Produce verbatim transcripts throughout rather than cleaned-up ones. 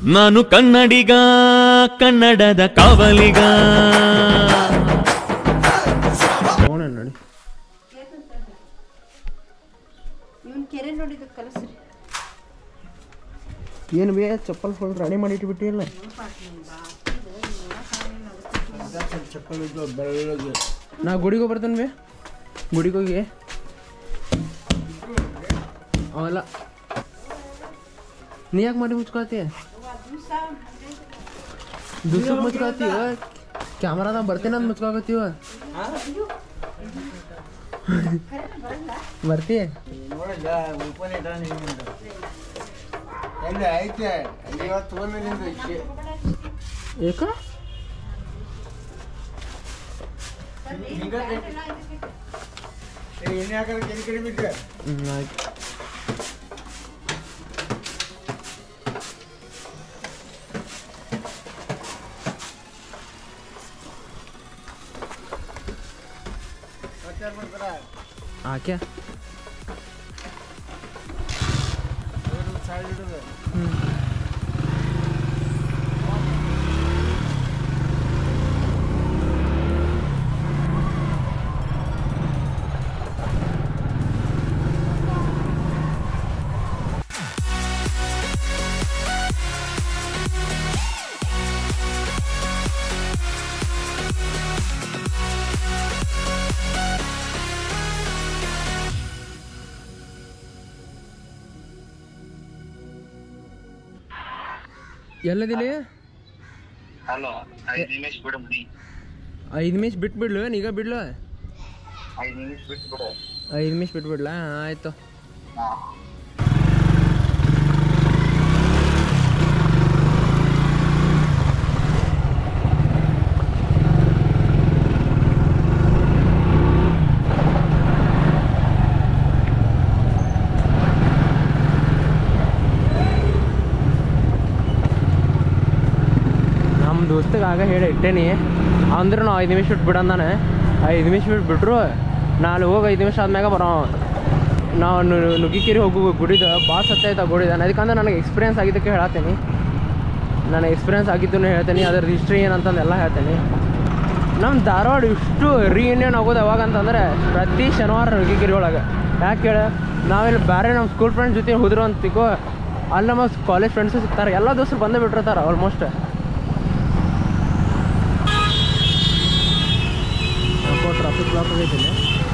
ನಾನು ಕನ್ನಡಿಗ ಕನ್ನಡದ ಕಾವಲಿಗ ನೋಡಿ ಏನು ಬೇ ಚಪ್ಪಲ್ ಫುಲ್ ರೆಡಿ ಮಾಡಿ ಇಟ್ಬಿಟ್ಟಿಲ್ಲ ನಾ ಗುಡಿಗೆ ಬರ್ತೇನೆ ಬೇ ಗುಡಿಗೆ ಹೋಗಿ ಅವಲ್ಲ ನೀ ಯಾಕೆ ಮಾಡಿ ಮುಚ್ಕೊಳ್ತೀಯ ದಿವ್ಸಕ್ಕೆ ಮುಚ್ಕೊಳ್ತೀವ ಕ್ಯಾಮ್ರಾದಾಗ ಬರ್ತೀನಿ ಅಂತ ಮುಚ್ಕೊಳತ್ತೀವ ಬರ್ತೀಯ ಏಕ हाँ क्या ಎಲ್ಲದಿಲ್ಲ ಹಲೋ ಐದು ನಿಮಿಷ ಬಿಡು ಮುಡಿ ಐದು ನಿಮಿಷ ಬಿಟ್ಟು ಬಿಡ್ಲು ಈಗ ಬಿಡ್ಲು ಐದು ನಿಮಿಷ ಬಿಟ್ಟು ಬಿಡು ಐದು ನಿಮಿಷ ಬಿಟ್ಟು ಬಿಡ್ಲಾ ಆಯ್ತು ದೋಸ್ತಗೆ ಆಗ ಹೇಳಿ ಇಟ್ಟೇನಿ ಅಂದ್ರೆ ನಾವು ಐದು ನಿಮಿಷ ಬಿಟ್ಟು ಬಿಡಂದಾನೆ ಐದು ನಿಮಿಷ ಬಿಟ್ಟು ಬಿಟ್ರು ನಾಳೆ ಹೋಗಿ ಐದು ನಿಮಿಷ ಆದ್ಮ್ಯಾಗ ಬರೋ ನಾವು ನುಗ್ಗಿಕೇರಿ ಹೋಗು ಗುಡಿದ ಭಾಳ ಸತ್ಯ ಆಯ್ತು ಗುಡಿದ ಅದಕ್ಕಂದ್ರೆ ನನಗೆ ಎಕ್ಸ್ಪೀರಿಯನ್ಸ್ ಆಗಿದ್ದಕ್ಕೆ ಹೇಳತ್ತೀನಿ ನನಗೆ ಎಕ್ಸ್ಪೀರಿಯನ್ಸ್ ಆಗಿದ್ದು ಹೇಳ್ತೀನಿ ಅದ್ರ ಹಿಸ್ಟ್ರಿ ಏನಂತಂದು ಎಲ್ಲ ಹೇಳ್ತೀನಿ ನಮ್ಮ ಧಾರವಾಡ ಇಷ್ಟು ರೀಯೂನಿಯನ್ ಆಗೋದು ಯಾವಾಗ ಅಂತಂದರೆ ಪ್ರತಿ ಶನಿವಾರ ನುಗ್ಗಿಕೇರಿ ಒಳಗೆ ಯಾಕೆ ಹೇಳ ನಾವಿಲ್ಲಿ ಬೇರೆ ನಮ್ಮ ಸ್ಕೂಲ್ ಫ್ರೆಂಡ್ಸ್ ಜೊತೆ ಹೋದ್ರು ಅಂತಿಕೋ ಅಲ್ಲಿ ನಮ್ಮ ಕಾಲೇಜ್ ಫ್ರೆಂಡ್ಸು ಸಿಗ್ತಾರೆ ಎಲ್ಲ ದೋಸ್ತರು ಬಂದೇ ಬಿಟ್ಟಿರ್ತಾರೆ ಆಲ್ಮೋಸ್ಟ್ ಟ್ರಾಫಿಕ್ ಬ್ಲಾಕ್ ಆಗೈತಿಲ್ಲ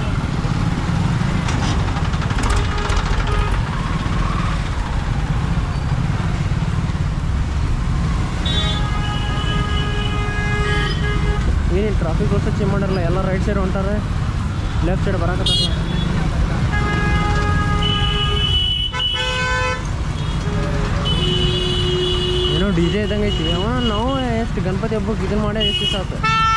ಏನೇನು ಟ್ರಾಫಿಕ್ ವರ್ಷ ಚೇಂಜ್ ಮಾಡಿರಲ್ಲ ಎಲ್ಲ ರೈಟ್ ಸೈಡ್ ಹೊಂಟಾರೆ ಲೆಫ್ಟ್ ಸೈಡ್ ಬರಾಕತ್ತ ಏನೋ ಡಿ ಜೆ ಇದ್ದಂಗೆ ಐತಿ ಅವ ನಾವು ಎಷ್ಟು ಗಣಪತಿ ಹಬ್ಬಕ್ಕೆ ಇದನ್ನು ಮಾಡೇ ಎಷ್ಟು ಸಾಕು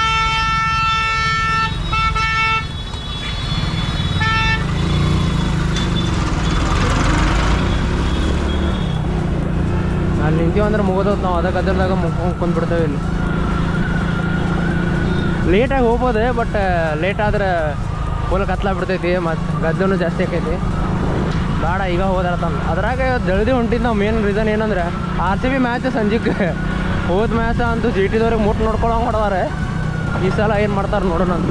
ಅಲ್ಲಿ ನಿಂತೀವಿ ಅಂದ್ರೆ ಮುಗೋದೋದು ನಾವು ಅದಕ್ಕೆ ಅದರದಾಗ ಮುಗ್ಕೊಂಡ್ಬಿಡ್ತೇವೆ ಇಲ್ಲಿ ಲೇಟಾಗಿ ಹೋಗ್ಬೋದು ಬಟ್ ಲೇಟ್ ಆದ್ರೆ ಫುಲ್ ಕತ್ಲಾಗ್ಬಿಡ್ತೈತಿ ಮತ್ತು ಗದ್ದೆನೂ ಜಾಸ್ತಿ ಆಕೈತಿ ಬೇಡ ಈಗ ಹೋದಾರತಂದು ಅದ್ರಾಗ ಜಲ್ದಿ ಹೊಂಟಿದ್ದು ನಾವು ಮೇನ್ ರೀಸನ್ ಏನಂದ್ರೆ ಆರ್ ಸಿ ಬಿ ಮ್ಯಾಚ್ ಸಂಜೆಗೆ ಹೋದ ಮ್ಯಾಚ್ ಅಂತೂ ಜಿ ಟಿದವ್ರಿಗೆ ಮುಟ್ಟು ನೋಡ್ಕೊಳಂಗೆ ಹೊಡೆದಾರೆ ಈ ಸಲ ಏನು ಮಾಡ್ತಾರೆ ನೋಡೋಣ ಅಂತ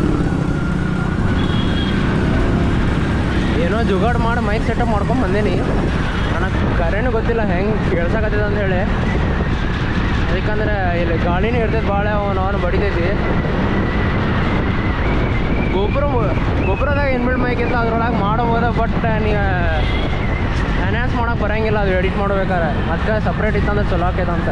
ಏನೋ ಜುಗಾಡ್ ಮಾಡಿ ಮೈಕ್ ಸೆಟಪ್ ಮಾಡ್ಕೊಂಡು ಬಂದೇನಿ ನನಗೆ ಕರೆನೂ ಗೊತ್ತಿಲ್ಲ ಹೆಂಗೆ ಕೇಳ್ಸಕತ್ತದ ಅಂತ ಹೇಳಿ ಅದಕ್ಕಂದ್ರೆ ಇಲ್ಲಿ ಗಾಳಿನೂ ಇರ್ತೈತೆ ಭಾಳ ಅವನು ಅವನು ಬಡಿತೈತಿ ಗೊಬ್ಬರ ಗೊಬ್ಬರದಾಗ ಇನ್ಬಿಲ್ಡ್ ಮೈಕ್ ಇತ್ತು ಅದ್ರೊಳಗೆ ಮಾಡಬೋದ ಬಟ್ ನೀವು ಎನ್ಹಾನ್ಸ್ ಮಾಡೋಕೆ ಬರೋಂಗಿಲ್ಲ ಅದು ಎಡಿಟ್ ಮಾಡ್ಬೇಕಾರೆ ಅದಕ್ಕೆ ಸಪ್ರೇಟ್ ಇತ್ತಂದ್ರೆ ಚಲೋ ಆಕೈತಂತ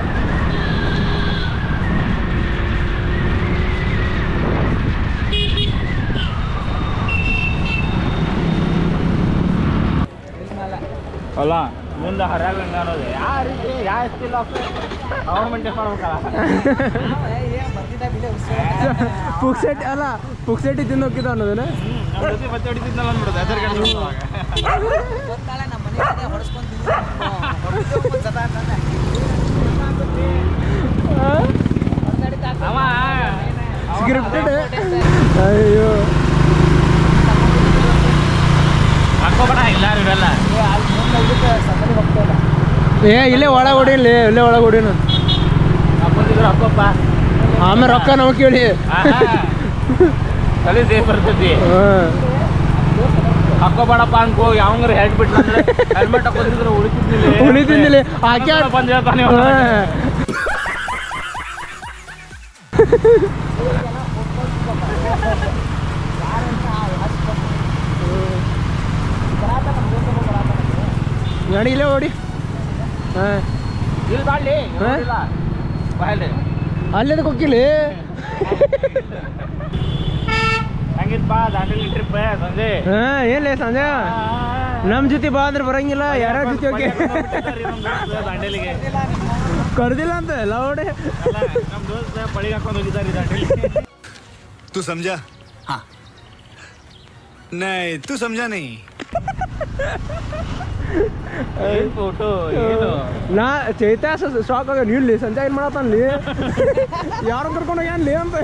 ಅಲ್ಲ ಮುಂದೆ ಹರ್ಯಾಗ ಅನ್ನೋದು ಯಾರಿಗೆ ಯಾವ ಸ್ಟಿಲ್ ಗೌರ್ಮೆಂಟ್ ಮಾಡ್ಬೇಕಲ್ಲ ಪುಕ್ಸೆಟ್ ಅಲ್ಲ ಪುಕ್ಸೆಟ್ ತಿಂದು ಹೋಗಿದ್ದ ಅನ್ನೋದನ್ನ ಮತ್ತೆ ಹೊಡಿತಿದ್ನಲ್ಲ ಅಂದ್ಬಿಡುದು ಹೆಸರು ಸ್ಕ್ರಿಪ್ಟೆಡ್ ಅಯ್ಯೋ ಹಾಕೋಬೇಡ ಎಲ್ಲಾರು ಇರಲ್ಲ ಅಲ್ಲಿ ಮುಂದೆ ಹೋಗ್ತಾ ಇಲ್ಲ ಏ ಇಲ್ಲೇ ಒಳಗೆ ಹೊಡಿಲಿ ಇಲ್ಲೇ ಒಳಗೆ ಹೊಡಿನ ಹಾಕೊಂಡಿದ್ರು ಹಾಕೋಪ್ಪ ಆಮೇಲೆ ರೊಕ್ಕ ನಾವು ಕೇಳಿ ತಲೆ ಸೇಫ್ ಬರ್ತೈತಿ ಹಾಕೋಬೇಡಪ್ಪ ಅನ್ಕೋ ಯಾವಂಗ್ರ ಹೆಡ್ ಬಿಟ್ಟು ಹೆಲ್ಮೆಟ್ ಹಾಕೊಂಡಿದ್ರೆ ಉಳಿತಿದ್ದಿಲ್ಲ ಉಳಿತಿದ್ದಿಲ್ಲ ಹಾಕ್ಯಾ ಬಂದ್ ಹೇಳ್ತಾನೆ ಗಾಡಿ ಇಲ್ಲೇ ಓಡಿ ಹಾಂ ಇಲ್ಲಿ ಬಾಡ್ಲಿ ಬಾಯ್ಲಿ ಅಲ್ಲೇದಕ್ಕೆ ಹೋಗಿಲ್ಲ ಹಂಗಿತ್ತಪ್ಪ ದಾಂಡೇಲಿ ಟ್ರಿಪ್ ಸಂಜೆ ಹಾಂ ಏನ್ಲೇ ಸಂಜೆ ನಮ್ಮ ಜೊತೆ ಬಾ ಅಂದ್ರೆ ಬರಂಗಿಲ್ಲ ಯಾರ್ಯಾರ ಜೊತೆ ಹೋಗಿ ದಾಂಡೇಲಿಗೆ ಕರ್ದಿಲ್ಲ ಅಂತ ಎಲ್ಲ ಓಡಿ ನಮ್ಮ ದೋಸ್ತ ಪಳಿಗೆ ಹಾಕೊಂಡು ಹೋಗಿದ್ದಾರೆ ದಾಂಡೇಲಿ तू समझा हाँ नहीं तू समझा नहीं ಫೋಟೋ ಏನು ನಾ ಚೈತಾ ಶಾಕ್ ಆಗ ನೀಡ್ಲಿ ಸಂಜೆ ಏನು ಮಾಡತ್ತನ್ಲಿ ಯಾರು ಕರ್ಕೊಂಡು ಹೋಗ್ಯಾನ್ಲಿ ಅಂತ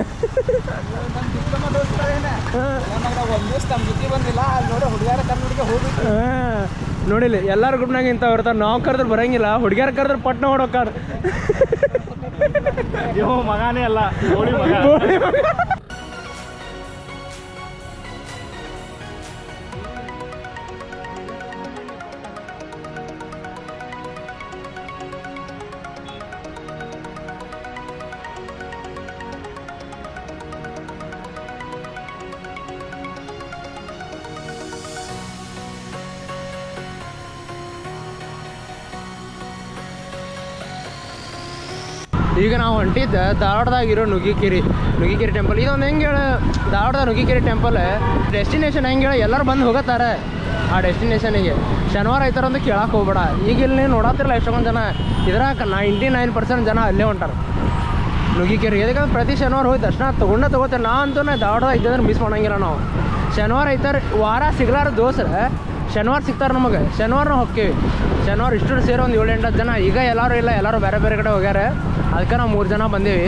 ನೋಡಿಲ್ಲ ಎಲ್ಲಾರು ಗ್ರೂಪ್ನಾಗ ಇಂಥವ್ ಇರ್ತಾರೆ ನಾವು ಕರೆದ್ರೆ ಬರಂಗಿಲ್ಲ ಹುಡುಗಿಯಾರ ಕರೆದ್ರೆ ಪಟ್ನ ಹೊಡೋಕಾರ ಇವ ಮಗಾನೇ ಅಲ್ಲ ನೋಡಿ ಮಗ ಈಗ ನಾವು ಹೊಂಟಿದ್ದ ಧಾರವಾಡದಾಗ ಇರೋ ನುಗ್ಗಿಕೆರೆ ನುಗ್ಗಿಕೆರೆ ಟೆಂಪಲ್ ಇದೊಂದು ಹೆಂಗೆ ಹೇಳ ಧಾರವಾಡದ ನುಗ್ಗಿಕೆರೆ ಟೆಂಪಲ್ ಡೆಸ್ಟಿನೇಷನ್ ಹೆಂಗೆ ಹೇಳಿ ಎಲ್ಲರೂ ಬಂದು ಹೋಗತ್ತಾರೆ ಆ ಡೆಸ್ಟಿನೇಷನಿಗೆ ಶನಿವಾರ ಐತಾರ ಅಂತ ಕೇಳಕ್ಕೆ ಹೋಗ್ಬೇಡ ಈಗ ಇಲ್ಲಿ ನೋಡತ್ತಿರಲ್ಲ ಎಷ್ಟೊಂದು ಜನ ಇದ್ರಾಗ ನೈಂಟಿ ನೈನ್ ಪರ್ಸೆಂಟ್ ಜನ ಅಲ್ಲೇ ಹೊಂಟಾರ ನುಗ್ಗಿಕೆರೆ ಯಾಕಂದ್ರೆ ಪ್ರತಿ ಶನಿವಾರ ಹೋಗಿ ದರ್ಶನ ತೊಗೊಂಡ ತೊಗೋತೇವೆ ನಾ ಅಂತೂ ಧಾರವಾಡ ಇದ್ದಂದ್ರೆ ಮಿಸ್ ಮಾಡಂಗಿಲ್ಲ ನಾವು ಶನಿವಾರ ಐತಾರೆ ವಾರ ಸಿಗ್ಲಾರ ದೋಸ್ರ ಶನಿವಾರ ಸಿಗ್ತಾರೆ ನಮಗೆ ಶನಿವಾರ ನಾವು ಹೋಗ್ತೀವಿ ಶನಿವಾರ ಇಷ್ಟು ಸೇರಿ ಒಂದು ಏಳು ಎಂಟು ಜನ ಈಗ ಎಲ್ಲರೂ ಇಲ್ಲ ಎಲ್ಲರೂ ಬೇರೆ ಬೇರೆ ಕಡೆ ಹೋಗ್ಯಾರ ಅದಕ್ಕೆ ನಾವು ಮೂರು ಜನ ಬಂದೀವಿ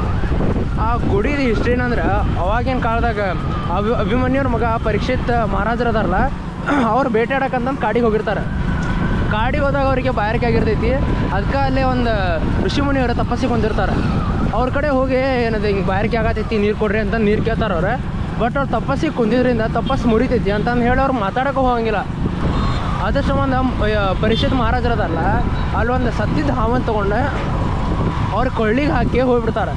ಆ ಗುಡಿದ ಹಿಸ್ಟ್ರಿ ಏನಂದ್ರೆ ಅವಾಗಿನ ಕಾಲದಾಗ ಅಭಿ ಅಭಿಮನ್ಯುವ್ರ ಮಗ ಪರೀಕ್ಷಿತ್ ಮಹಾರಾಜರು ಅದಾರಲ್ಲ ಅವ್ರು ಬೇಟೆಯಾಡಕ್ಕಂತಂದು ಕಾಡಿಗೆ ಹೋಗಿರ್ತಾರೆ ಕಾಡಿಗೆ ಹೋದಾಗ ಅವರಿಗೆ ಬಾಯಾರಿಕೆ ಆಗಿರ್ತೈತಿ ಅದಕ್ಕೆ ಅಲ್ಲೇ ಒಂದು ಋಷಿಮುನಿಯವರ ತಪಸ್ಸಿಗೆ ಹೊಂದಿರ್ತಾರೆ ಅವ್ರ ಕಡೆ ಹೋಗಿ ಏನದು ಹಿಂಗೆ ಬಾಯಾರಿಕೆ ಆಗತೈತಿ ನೀರು ಕೊಡ್ರಿ ಅಂತ ನೀರು ಕೇಳ್ತಾರೆ ಅವ್ರೆ ಬಟ್ ಅವ್ರು ತಪಸ್ಸಿಗೆ ಕುಂದಿದ್ರಿಂದ ತಪಸ್ಸು ಮುರಿತೈತಿ ಅಂತಂದು ಹೇಳಿ ಅವ್ರು ಮಾತಾಡೋಕೆ ಹೋಗಂಗಿಲ್ಲ ಅದ್ರ ಸಂಬಂಧ ಪರಿಷತ್ ಮಹಾರಾಜರದಲ್ಲ ಅಲ್ಲೊಂದು ಸತ್ತಿದ್ದ ಹಾವನ್ನು ತೊಗೊಂಡು ಅವ್ರ ಕೊಳ್ಳಿಗೆ ಹಾಕಿ ಹೋಗ್ಬಿಡ್ತಾರೆ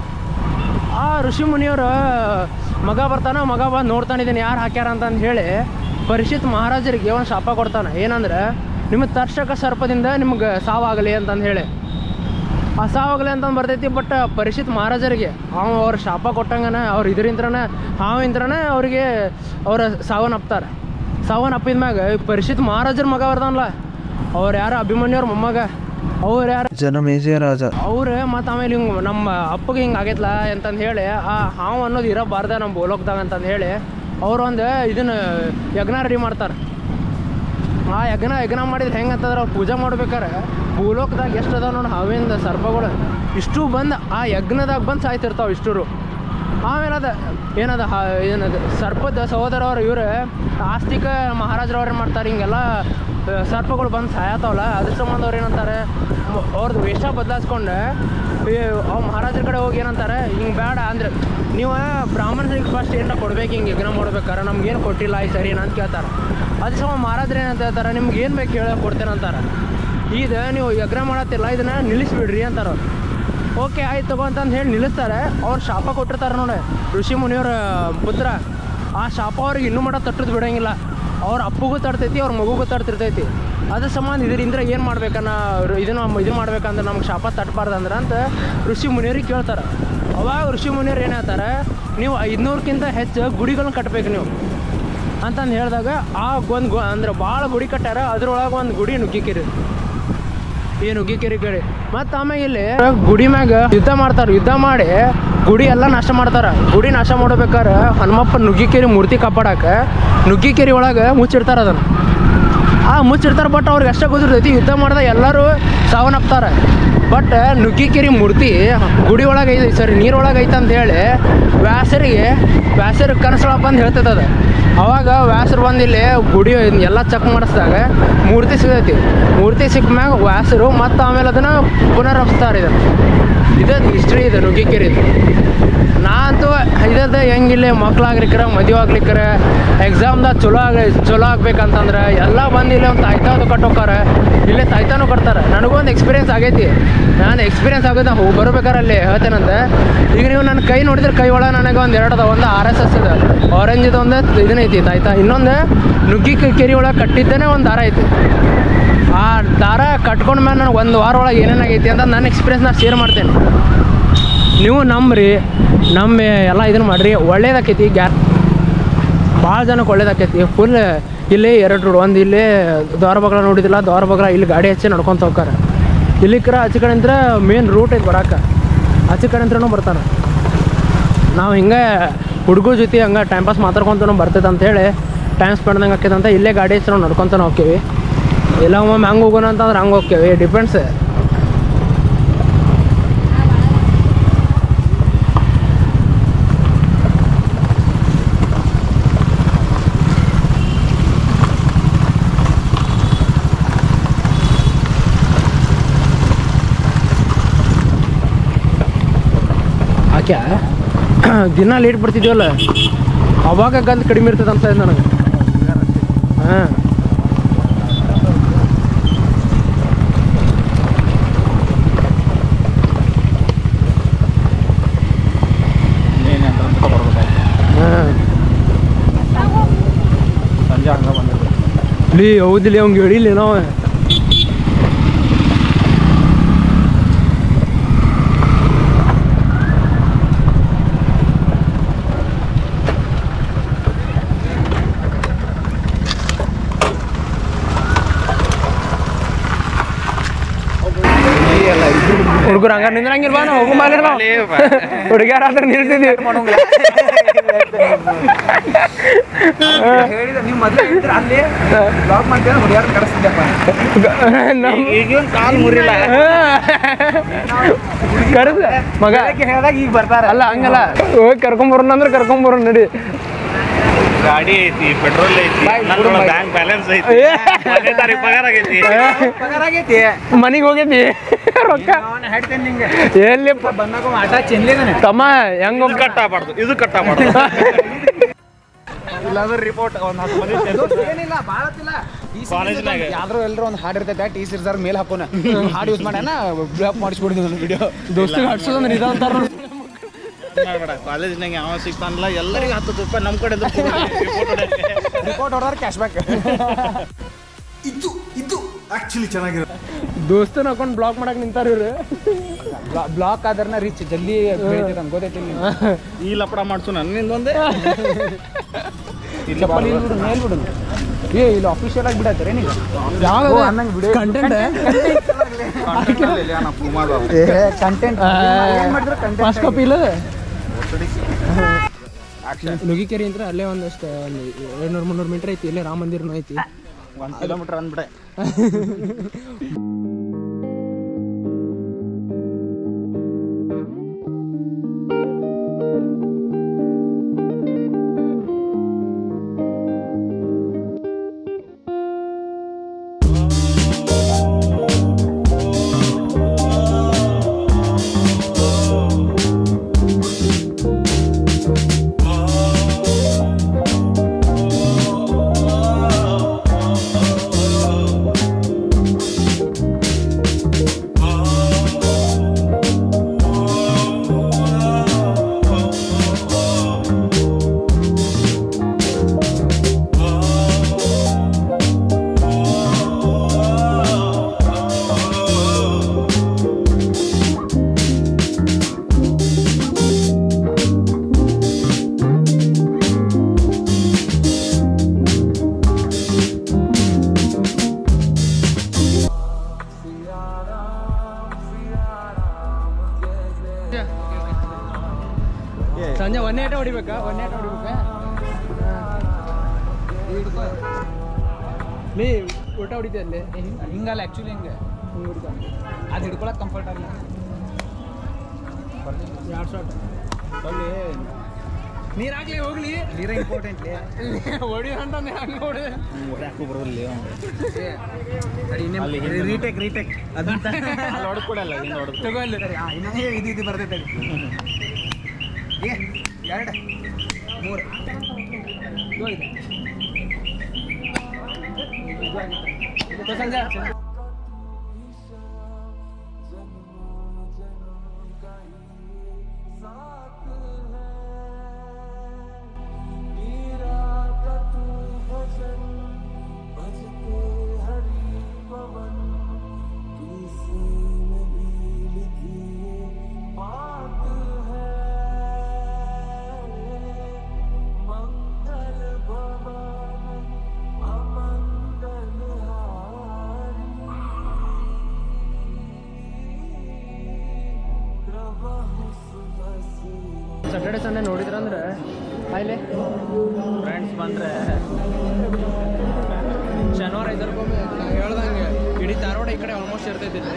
ಆ ಋಷಿ ಮುನಿಯವರು ಮಗ ಬರ್ತಾನೆ ಮಗ ಬಂದು ನೋಡ್ತಾನಿದ್ದೀನಿ ಯಾರು ಹಾಕ್ಯಾರ ಅಂತಂದು ಹೇಳಿ ಪರಿಷತ್ ಮಹಾರಾಜರಿಗೆ ಒಂದು ಶಾಪ ಕೊಡ್ತಾನೆ ಏನಂದ್ರೆ ನಿಮ್ಮ ತರ್ಷಕ ಸರ್ಪದಿಂದ ನಿಮ್ಗೆ ಸಾವಾಗಲಿ ಅಂತಂದು ಹೇಳಿ ಆ ಸಾವಾಗಲಿ ಅಂತಂದು ಬರ್ತೈತಿ ಬಟ್ ಪರಿಷತ್ ಮಹಾರಾಜರಿಗೆ ಅವ ಅವ್ರ ಶಾಪ ಕೊಟ್ಟಂಗನ ಅವ್ರು ಇದರಿಂತ್ರನೇ ಹಾವಿಂತ್ರನೇ ಅವ್ರಿಗೆ ಅವ್ರ ಸಾವನ್ನಪ್ತಾರೆ ಸಾವನ್ನಪ್ಪಿದ ಮ್ಯಾಗ ಪರಿಷತ್ ಮಹಾರಾಜರ ಮಗ ಬರ್ತಾನಲ್ಲ ಅವ್ರು ಯಾರು ಅಭಿಮನ್ಯುವ್ರ ಮೊಮ್ಮಗ ಅವ್ರು ಯಾರು ಜನಮೇಜಯ ರಾಜ ಅವ್ರು ಮತ್ತು ಆಮೇಲೆ ಹಿಂಗೆ ನಮ್ಮ ಅಪ್ಪಗೆ ಹಿಂಗೆ ಆಗೈತ್ಲ ಅಂತಂದು ಹೇಳಿ ಆ ಹಾವು ಅನ್ನೋದು ಇರಬಾರ್ದ ನಮ್ಮ ಬೋಲೋಕ್ದಾಗ ಅಂತಂದು ಹೇಳಿ ಅವ್ರು ಒಂದು ಇದನ್ನು ಯಜ್ಞ ರೆಡಿ ಮಾಡ್ತಾರೆ ಆ ಯಜ್ಞ ಯಜ್ಞ ಮಾಡಿದ್ರೆ ಹೆಂಗೆ ಅಂತಂದ್ರೆ ಅವ್ರು ಪೂಜೆ ಮಾಡ್ಬೇಕಾರೆ ಭೂಲೋಕದಾಗ ಎಷ್ಟು ಅದಾವ ನೋಡಿ ಹಾವಿಂದ ಸರ್ಪಗಳು ಇಷ್ಟು ಬಂದು ಆ ಯಜ್ಞದಾಗ ಬಂದು ಸಾಯ್ತಿರ್ತಾವೆ ಇಷ್ಟರು ಆಮೇಲೆ ಅದು ಏನದ ಹಾ ಏನದು ಸರ್ಪದ ಸಹೋದರವ್ರು ಇವ್ರು ಆಸ್ತಿಕ ಮಹಾರಾಜರವ್ರು ಏನು ಮಾಡ್ತಾರೆ ಹಿಂಗೆಲ್ಲ ಸರ್ಪಗಳು ಬಂದು ಸಾಯತ್ತವಲ್ಲ ಅದ್ರ ಸಂಬಂಧ ಅವ್ರು ಏನಂತಾರೆ ಅವ್ರದ್ದು ವೇಷ ಬದಲಾಯಿಸ್ಕೊಂಡು ಅವ್ ಮಹಾರಾಜರ ಕಡೆ ಹೋಗಿ ಏನಂತಾರೆ ಹಿಂಗೆ ಬೇಡ ಅಂದ್ರೆ ನೀವು ಬ್ರಾಹ್ಮಣರಿಗೆ ಫಸ್ಟ್ ಏನಾರ ಕೊಡ್ಬೇಕು ಹಿಂಗೆ ಯಜ್ಞ ಮಾಡ್ಬೇಕಾರೆ ನಮ್ಗೇನು ಕೊಟ್ಟಿಲ್ಲ ಈ ಸರಿ ಅಂತ ಕೇಳ್ತಾರೆ ಅದ್ರ ಸಂಬಂಧ ಮಹಾರಾಜರು ಏನಂತ ಹೇಳ್ತಾರೆ ನಿಮ್ಗೆ ಏನು ಬೇಕು ಹೇಳಿ ಕೊಡ್ತೇನೆ ಅಂತಾರೆ ಇದು ನೀವು ಯಜ್ಞ ಮಾಡತ್ತಿಲ್ಲ ಇದನ್ನು ನಿಲ್ಲಿಸ್ಬಿಡ್ರಿ ಅಂತಾರೆ ಅವ್ರು ಓಕೆ ಆಯ್ತು ತಗೋ ಅಂತಂದು ಹೇಳಿ ನಿಲ್ಲಿಸ್ತಾರೆ ಅವ್ರು ಶಾಪ ಕೊಟ್ಟಿರ್ತಾರೆ ನೋಡಿ ಋಷಿ ಮುನಿಯವ್ರ ಪುತ್ರ ಆ ಶಾಪ ಅವ್ರಿಗೆ ಇನ್ನೂ ಮಟ್ಟ ತಟ್ಟದು ಬಿಡೋಂಗಿಲ್ಲ ಅವ್ರ ಅಪ್ಪಗೂ ತಡ್ತೈತಿ ಅವ್ರ ಮಗುಗೂ ತಡ್ತಿರ್ತೈತಿ ಅದ್ರ ಸಂಬಂಧ ಇದರಿಂದ ಏನು ಮಾಡ್ಬೇಕನ್ನ ಇದನ್ನು ಇದು ಮಾಡ್ಬೇಕಂದ್ರೆ ನಮ್ಗೆ ಶಾಪ ತಟ್ಟಬಾರ್ದಂದ್ರೆ ಅಂತ ಋಷಿ ಮುನಿಯವ್ರಿಗೆ ಕೇಳ್ತಾರೆ ಅವಾಗ ಋಷಿ ಮುನಿಯವ್ರು ಏನು ಹೇಳ್ತಾರೆ ನೀವು ಐದುನೂರಕ್ಕಿಂತ ಹೆಚ್ಚು ಗುಡಿಗಳನ್ನ ಕಟ್ಟಬೇಕು ನೀವು ಅಂತಂದು ಹೇಳಿದಾಗ ಆ ಒಂದು ಗು ಅಂದ್ರೆ ಭಾಳ ಗುಡಿ ಕಟ್ಟಾರ ಅದ್ರೊಳಗೆ ಒಂದು ಗುಡಿ ನುಗ್ಗಿಕೆರೆ ಈ ನುಗ್ಗಿಕೆರೆ ಕಡೆ ಮತ್ತು ಆಮೇಲೆ ಇಲ್ಲಿ ಗುಡಿ ಮ್ಯಾಗ ಯುದ್ಧ ಮಾಡ್ತಾರೆ ಯುದ್ಧ ಮಾಡಿ ಗುಡಿ ಎಲ್ಲ ನಾಶ ಮಾಡ್ತಾರೆ ಗುಡಿ ನಾಶ ಮಾಡ್ಬೇಕಾರೆ ಹನುಮಪ್ಪ ನುಗ್ಗಿಕೆರೆ ಮೂರ್ತಿ ಕಾಪಾಡಕ್ಕೆ ನುಗ್ಗಿಕೆರೆ ಒಳಗೆ ಮುಚ್ಚಿಡ್ತಾರೆ ಅದನ್ನು ಆ ಮುಚ್ಚಿಡ್ತಾರೆ ಬಟ್ ಅವ್ರಿಗೆ ಅಷ್ಟೇ ಗೊತ್ತಿರ್ತೈತಿ ಯುದ್ಧ ಮಾಡಿದಾಗ ಎಲ್ಲರೂ ಸಾವನ್ನಪ್ತಾರೆ ಬಟ್ ನುಗ್ಗಿಕೆರೆ ಮೂರ್ತಿ ಗುಡಿ ಒಳಗೆ ಐತಿ ಸರಿ ನೀರೊಳಗೆ ಐತೆ ಅಂತ ಹೇಳಿ ವ್ಯಾಸರಿಗೆ ವ್ಯಾಸರಿಗೆ ಕನಸೊಳಗೆ ಬಂದು ಹೇಳ್ತದ. ಅವಾಗ ವ್ಯಾಸರು ಬಂದು ಇಲ್ಲಿ ಗುಡಿ ಎಲ್ಲ ಚೆಕ್ ಮಾಡಿಸಿದಾಗ ಮೂರ್ತಿ ಸಿಗೈತಿ. ಮೂರ್ತಿ ಸಿಕ್ಕ ಮ್ಯಾಗ ವ್ಯಾಸರು ಮತ್ತು ಆಮೇಲೆ ಅದನ್ನು ಪುನರ್ರಚಿಸ್ತಾರೆ. ಇದನ್ನು ಇದದು ಹಿಸ್ಟ್ರಿ ಇದೆ ನುಗ್ಗಿಕೆರೆದು. ನಾ ಅಂತೂ ಇದದ್ದು ಹೆಂಗಿಲ್ಲ ಮಕ್ಳಾಗ್ಲಿಕ್ಕರ ಮದುವೆ ಆಗ್ಲಿಕ್ಕರ ಎಕ್ಸಾಮ್ದಾಗ ಚಲೋ ಆಗ ಚಲೋ ಆಗ್ಬೇಕಂತಂದ್ರೆ ಎಲ್ಲ ಬಂದು ಇಲ್ಲೇ ಒಂದು ತಾಯ್ತಾವ್ದು ಕಟ್ಟೋಕ್ಕಾರ ಇಲ್ಲೇ ತಾಯ್ತಾನು ಕಟ್ತಾರೆ. ನನಗೊಂದು ಎಕ್ಸ್ಪೀರಿಯನ್ಸ್ ಆಗೈತಿ. ನಾನು ಎಕ್ಸ್ಪೀರಿಯನ್ಸ್ ಆಗೋದು ಹೋಗಿ ಬರ್ಬೇಕಾರೆ ಅಲ್ಲಿ ಹೇಳ್ತೇನಂತೆ. ಈಗ ನೀವು ನನ್ನ ಕೈ ನೋಡಿದ್ರೆ ಕೈ ಒಳಗೆ ನನಗೆ ಒಂದು ಎರಡು ಅದ. ಒಂದು ಆರ್ ಎಸ್ ಎಸ್ ಇದೆ ಆರೆಂಜಿದು ಒಂದು ಇದನ್ನೈತಿ ತಾಯ್ತಾ. ಇನ್ನೊಂದು ನುಗ್ಗಿ ಕೆರೆ ಒಳಗೆ ಕಟ್ಟಿದ್ದೇನೆ ಒಂದು ದಾರ ಐತಿ. ಆ ದಾರ ಕಟ್ಕೊಂಡ ಮೇಲೆ ನನಗೆ ಒಂದು ವಾರ ಒಳಗೆ ಏನೇನಾಗೈತಿ ಅಂತ ನನ್ನ ಎಕ್ಸ್ಪೀರಿಯನ್ಸ್ ನಾನು ಶೇರ್ ಮಾಡ್ತೇನೆ. ನೀವು ನಂಬ್ರಿ ನಮ್ಮ ಎಲ್ಲ ಇದನ್ನು ಮಾಡಿರಿ ಒಳ್ಳೇದಾಕೈತಿ. ಗ್ಯಾ ಭಾಳ ಜನಕ್ಕೆ ಒಳ್ಳೇದಾಕೈತಿ. ಫುಲ್ ಇಲ್ಲಿ ಎರಡು ರೋಡ್, ಒಂದು ಇಲ್ಲಿ ದ್ವಾರ ಬಗಲ ನೋಡಿದಿಲ್ಲ, ದ್ವಾರ ಬಗಲ ಇಲ್ಲಿ ಗಾಡಿ ಹಚ್ಚಿ ನಡ್ಕೊತ ಹೋಗ್ತಾರೆ. ಇಲ್ಲಿಕ್ರ ಆಚೆ ಕಡೆ ಅಂತ ಮೇನ್ ರೂಟ್ ಐತೆ ಬರಾಕ. ಆಚೆ ಕಡೆ ಅಂತೂ ಬರ್ತಾನೆ. ನಾವು ಹಿಂಗೆ ಹುಡುಗರ ಜೊತೆ ಹಂಗೆ ಟೈಮ್ ಪಾಸ್ ಮಾತಾಡ್ಕೊತ ಬರ್ತೈತೆ ಅಂಥೇಳಿ ಟೈಮ್ ಸ್ಪೆಂಡ್ದಂಗೆ ಆಕೈತೆ ಅಂತ ಇಲ್ಲೇ ಗಾಡಿ ಹಚ್ಚಿ ನಾವು ನಡ್ಕೊತಾನೆ ಹೋಗ್ತೀವಿ. ಇಲ್ಲ ಒಮ್ಮೆ ಹಂಗೆ ಹೋಗೋಣ ಅಂತಂದ್ರೆ ಹಂಗೆ ಹೋಗ್ತೀವಿ. ಡಿಪೆಂಡ್ಸ್. ಆಕೆ ದಿನ ಲೇಟ್ ಬರ್ತಿದ್ವಲ್ಲ ಅವಾಗ ಗಂದು ಕಡಿಮೆ ಇರ್ತದೆ ಅಂತ ನನಗೆ. ಹಾಂ ಸಂಜೆ ಹಂಗ ಬಂದಿದ್ದೆ ಲೀ ಹೌದಿಲ್ಲ ಅವ್ಗೆ ಹೇಳಿಲ್ಲ ನಾವು. ಹುಡುಗರು ಹಂಗಾರೆ ನಿಂದ್ರಂಗಿಲ್ವಾ? ನಾವು ಹೋಗು ಮಾಲಿ ನಾವು ಹುಡುಗ್ಯಾರ ಹತ್ರ ನಿಲ್ತಿದ್ವಿ. ನೀವು ಮೊದಲೇ ಅಲ್ಲಿ ಬ್ಲಾಗ್ ಮಾಡ್ತೇವೆ ಹುಡುಗ್ಯಾರ ಕಳಿಸ್ತಿದ್ದೆಪ್ಪ. ಈಗೇನು ಕಾಲು ಮುರಿಲ್ಲ ಕರೆದ ಮಗ ಹೇಳಿದಾಗ ಈಗ ಬರ್ತಾರ. ಅಲ್ಲ ಹಂಗಲ್ಲ ಹೋಗಿ ಕರ್ಕೊಂಬರೋಣ ಅಂದ್ರೆ ಕರ್ಕೊಂಬರೋಣ ನಡಿ. ಗಾಡಿ ಐತಿ, ಪೆಟ್ರೋಲ್ ಐತಿ, ಬ್ಯಾಂಕ್ ಬ್ಯಾಲೆನ್ಸ್ ಐತಿ, ಪಗಾರ ಆಗೈತಿ ಪಗಾರ ಆಗೈತಿ ಮನೆಗೆ ಹೋಗೈತಿ ರೊಕ್ಕ ಹೇಳ್ತೇನೆ ನಿಂಗೆ. ಎಲ್ಲಿ ಬಂದಾಗ ಆಟ ಚೆನ್ಲಿದಾನೆ ತಮ್ಮ ಹೆಂಗ ಕಟ್ಟಾಬಾರ್ದು, ಇದು ಕಟ್ಟಾಬಾರ್ದು. ಇಲ್ಲಾಂದ್ರೆ ರಿಪೋರ್ಟ್ ಒಂದು ಹತ್ತು ಮಂದಿ ಏನಿಲ್ಲ ಭಾಳತ್ತಿಲ್ಲ. ಕಾಲೇಜ್ನಾಗ ಯಾವ್ದಾರು ಎಲ್ಲರೂ ಒಂದು ಹಾಡು ಇರ್ತೈತೆ ಟಿ ಸಿರ್ಸಾರ್ ಮೇಲೆ ಹಾಕೋಣ ಹಾಡು ಯೂಸ್ ಮಾಡ್ಯಾನ ಬ್ಲಾಕ್ ಮಾಡಿಸ್ಬಿಡಿದ್ವಿ ಒಂದು ವಿಡಿಯೋ. ದೋಸ್ತಿಗೆ ಹಡ್ಸೋದಂದ್ರೆ ಇದು ಅಂತಾರ. ಕಾಲೇಜ್ನಾಗ ಯಾವ ಸಿಗ್ತಾನಲ್ಲ ಎಲ್ಲರಿಗೂ ಹತ್ತು ರೂಪಾಯಿ ನಮ್ಮ ಕಡೆ ರಿಪೋರ್ಟ್ ಹೊಡೆದ್ರೆ ಕ್ಯಾಶ್ ಬ್ಯಾಕ್. ಇದು ಇದು ಆಕ್ಚುಲಿ ಚೆನ್ನಾಗಿರುತ್ತೆ. ದೋಸ್ತನ ಹಾಕೊಂಡು ಬ್ಲಾಕ್ ಮಾಡಕ್ ನಿಂತಾರ ಇವ್ರು. ಬ್ಲಾಕ್ ಆದ್ರನ ರಿಚ್ ಜಲ್ದಿ ಬೆಳಿತೈತೆ ಅಂತ ಗೊತ್ತೈತಿ. ಈ ಲಪಡ ಮಾಡ್ಸು ನನ್ನಿಂದೊಂದೇ ಚಪ್ಪಲಿ ಬಿಡು ಮೇಲ್ ಬಿಡು. ಏ ಇಲ್ಲಿ ಅಫಿಷಿಯಲ್ ಆಗಿ ಬಿಡತ್ತಾರೆ ನೀವು ಯಾವ ಕಂಟೆಂಟ್ ಕಂಟೆಂಟ್ ಫಸ್ಟ್ ಕಾಪಿ ಇಲ್ಲ. ನುಗ್ಗಿಕೆರೆ ಅಂದ್ರೆ ಅಲ್ಲೇ ಒಂದಷ್ಟು ಒಂದು ಎರಡ್ನೂರು ಮುನ್ನೂರು ಮೀಟರ್ ಐತಿ. ಇಲ್ಲೇ ರಾಮ ಮಂದಿರನೂ ಐತಿ. ಒಂದು ಕಿಲೋಮೀಟರ್ ಅಂದ್ಬಿಡೆ. ಸಂಜೆ ಒಂದೇ ಆಟ ಹೊಡಿಬೇಕಾ? ಒಂದೇ ಆಟ ಹೊಡಿಬೇಕಾ? ನೀ ಊಟ ಹೊಡಿತೀಯ ಅಲ್ಲಿ ಹಿಂಗಲ್ಲ ಆ್ಯಕ್ಚುಲಿ ಹಿಂಗೆ ಅದು ಹಿಡ್ಕೊಳಕ್ ಕಂಫರ್ಟ್ ಆಗಲ್ಲ. ಎರಡು ಶಾಟ್ ನೀರಾಗ್ಲಿ ಹೋಗ್ಲಿ, ನೀರ ಇಂಪಾರ್ಟೆಂಟ್ಲಿ ಹೊಡಿ ಅಂತಂದು ಹಂಗೆ ಹೊಡಿ ಹೊಡ್ಯಾಕು ಬರೋದಿಲ್ಲ. ರೀಟೇಕ್ ರೀಟೇಕ್ ಅದಂತ ಹೊಡ್ಕೊಡಲ್ಲ ಹಿಂಗೆ ಹೊಡೆದು ತಗೊಳ್ಳಿ. ಇನ್ನೂ ಇದು ಇದು ಬರ್ತೈತೆ. ಏ ಎರಡು ಮೂರು ಸಂಜೆ ಸ್ಯಾಟರ್ಡೆ ಸಂಡೇ ನೋಡಿದ್ರಂದ್ರೆ ಅಲ್ಲಿ ಫ್ರೆಂಡ್ಸ್ ಬಂದರೆ ಶನಿವಾರ ಐದರ್ಗೊಮ್ಮೆ ಹೇಳ್ದಂಗೆ ಇಡೀ ಧಾರವಾಡ ಈ ಕಡೆ ಆಲ್ಮೋಸ್ಟ್ ಇರ್ತೈತಿಲ್ಲ.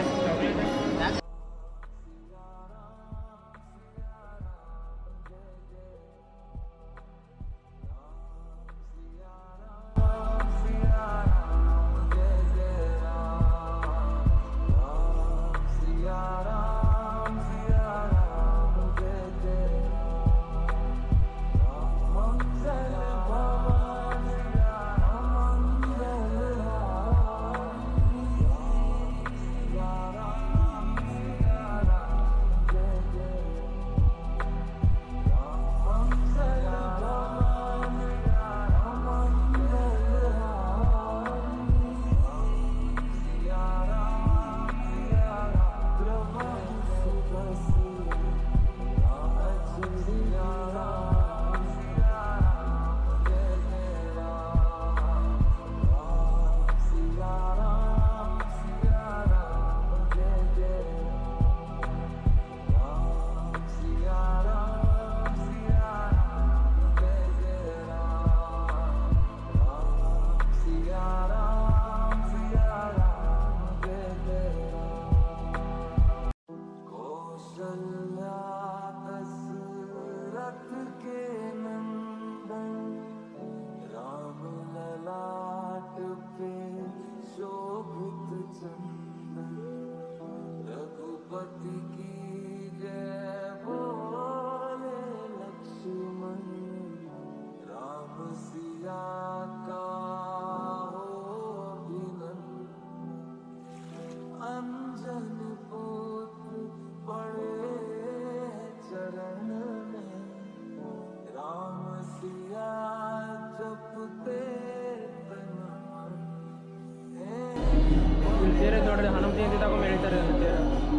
ತೇರೆ ನೋಡ್ರಿ ಹನುಮ ಜಯಂತಿ ತಗೊಂಡು ಹೇಳ್ತಾರೆ ತೇರ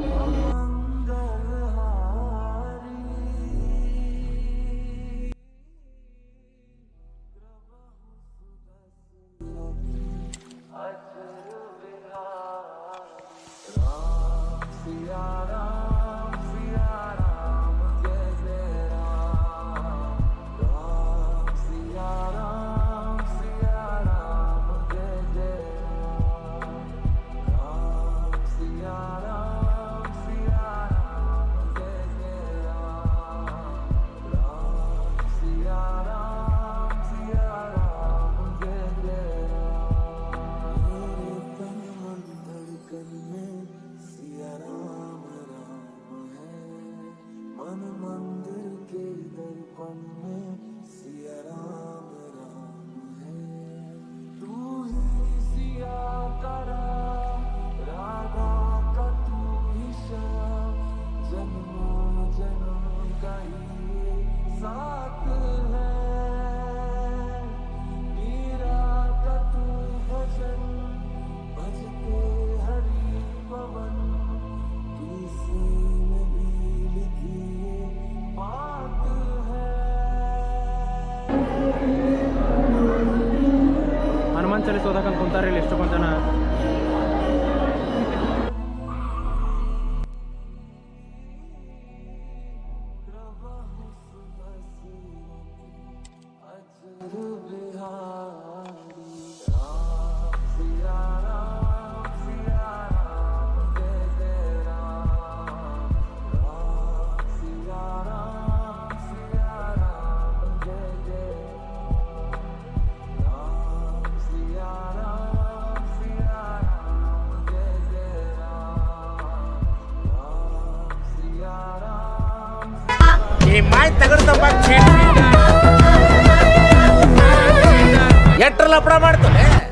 ಹನುಮಾನ್ ಚಾಲಿಸ್ ಓದಕ್ಕಂತ ಕುಂತಾರೆ ಇಲ್ಲಿ ಎಷ್ಟು ಕೊಂಚನ ನಿಮ್ಮ ಮಾಯಿ ತಗಡ್ ತಂಬಾಕ್ ಎಟ್ರ ಲಪಡ ಮಾಡ್ತಾನೆ